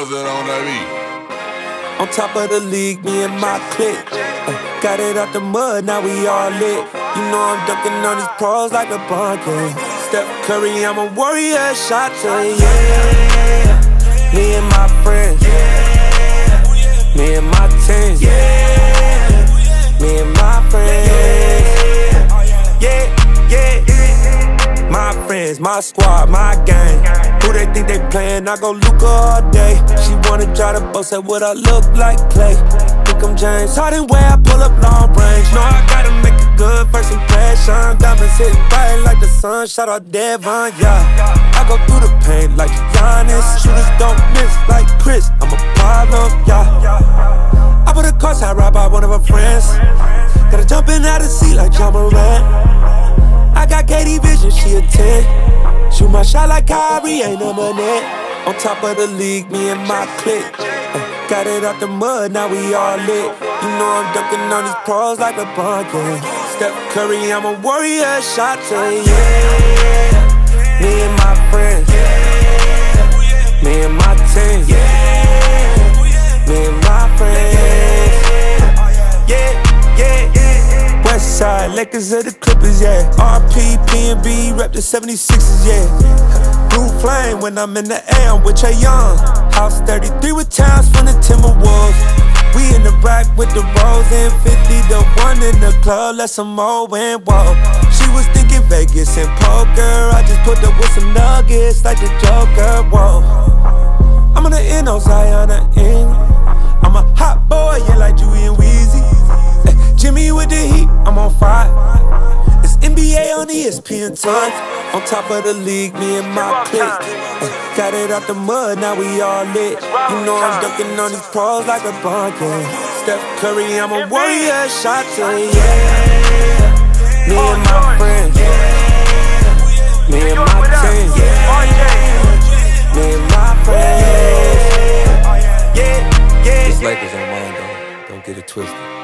What's that on that beat? On top of the league, me and my clique. Got it out the mud, now we all lit. You know I'm dunking on these pros like a bunker. Steph Curry, I'm a warrior, shot to yeah. Me and my friends, me and my team, me and my friends, my friends, my squad, my gang. Who they think they playin'? I go Luka all day. She wanna drive the boat, said what I look like Clay. Think I'm James Harden where I pull up long range. Know I gotta make a good first impression. Diamonds hitting bright like the sun. Shout out Devon, yeah. I go through the pain like Giannis. Shooters don't miss like Chris. I'm a problem, yeah. I put a car side ride by one of her friends. Gotta jump in out of the seat like John Moran. I got Katie Vision, she a 10. Shoot my shot like Kyrie, ain't no money. On top of the league, me and my clique. Got it out the mud, now we all lit. You know I'm dunking on these pros like a bunker. Steph Curry, I'm a warrior, shot to yeah. Me and my friends, me and my team, me and my friends, Westside, Lakers of the Clippers, yeah. RP, P&B, rep the 76ers, yeah. Blue flame when I'm in the air, I'm with Trey Young. House 33 with Towns from the Timberwolves. We in the rack with the Rose and 50 to 1 in the club, let some more and whoa. She was thinking Vegas and poker, I just put up with some nuggets like the Joker, whoa. I'm on the end, on Zion in. I'm a hot boy, yeah, like Dewey and Weezy. Jimmy with the heat, I'm on fire. It's NBA on ESPN tons. On top of the league, me and my clique. Got it out the mud, now we all lit. You know I'm dunking on these pros like a bunker. Steph Curry, I'm a warrior, shot to yeah. Me and my friends, me and my team, me and my friends. This Lakers on mine though, don't get it twisted.